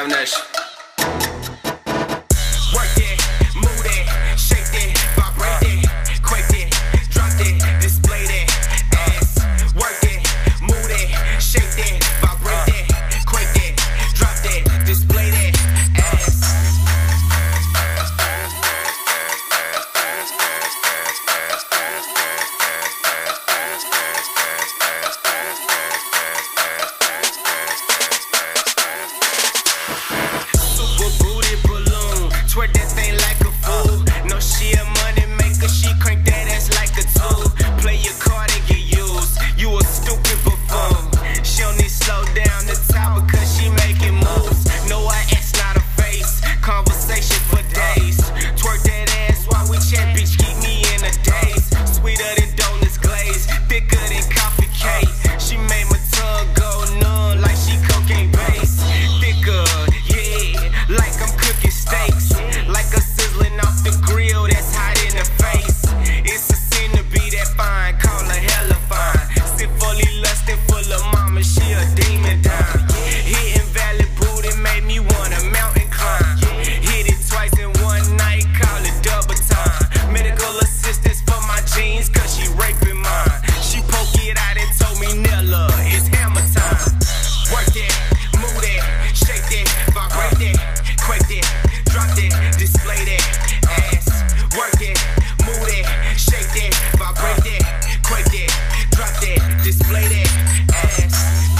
wewnętrzny. Work that, move that, shake that, vibrate that, quake that, drop that, display that, ass. Work that, move that, shake that, vibrate that, quake that, drop that, display that, ass. Super booty balloon, twerk that thing like a fool. No, she a money maker, she crank that ass like a tool. Play your card and get used, you a stupid buffoon. She don't need slow down the top because she making moves. No, her ass not a face, conversation for days. Twerk that ass while we chat, bitch, keep me in a daze. Sweeter than donuts glaze, thicker than coffee cake. She made my tongue go numb like she cocaine base. Thicker, yeah, like I'm cooking steaks. Like a sizzling off the grill that's hot in the face. It's a sin to be that fine, call her hella fine. Sit fully lustin', full of mama, she a demon dime. Hitting Valley booty made me wanna mountain climb. Hit it twice in one night, call it double time. Medical assistance for my jeans, cause she raping mine. She poke it out and told me, Nella, it's hammer time. Work that, move that, shake that, vibrate that, quake that, drop that, display that, ass. Work that, move that, shake that, vibrate that, quake that, drop that, display that, ass.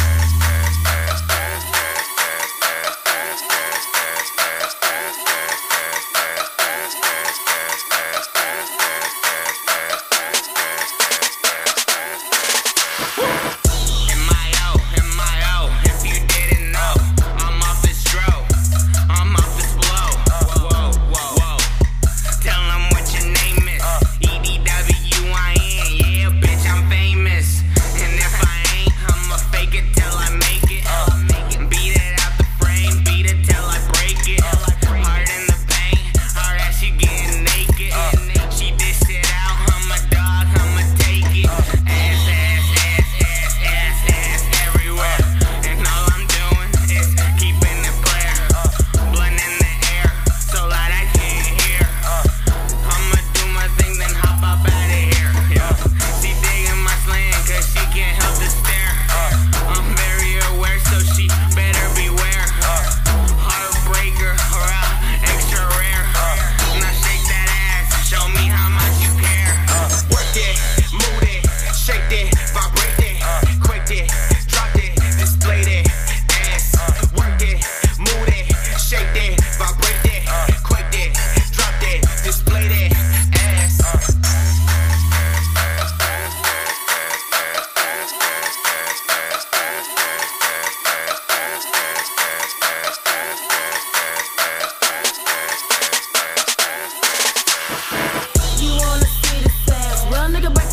M.I.O., if you didn't know, I'm off this stroke, I'm off this blow. Whoa, whoa, whoa. Tell them what your name is. EDWIN, yeah, bitch, I'm famous. And if I ain't, I'ma fake it till I make it. Beat it out the frame, beat it till I break it. Hard in the paint, hard as she getting naked. She dish it out, I'm a dog, I'ma take it. Ass, ass, ass, ass, ass, ass everywhere. And all I'm doing is keeping it clear. Blunt in the air, so loud I can't hear. I'ma do my thing, then hop up out of here. Yeah. She digging my slang, cause she can't help to stare. I'm very aware, so she better beware. Heartbreaker, or extra rare. Now shake that ass, show me how much you care. Work that, move that, shake that, vibrate that, quake that, drop that, display that, ass. Work that, move that, shake that, vibrate that, quake that, drop that, display that, ass. You wanna see the sass? Real nigga break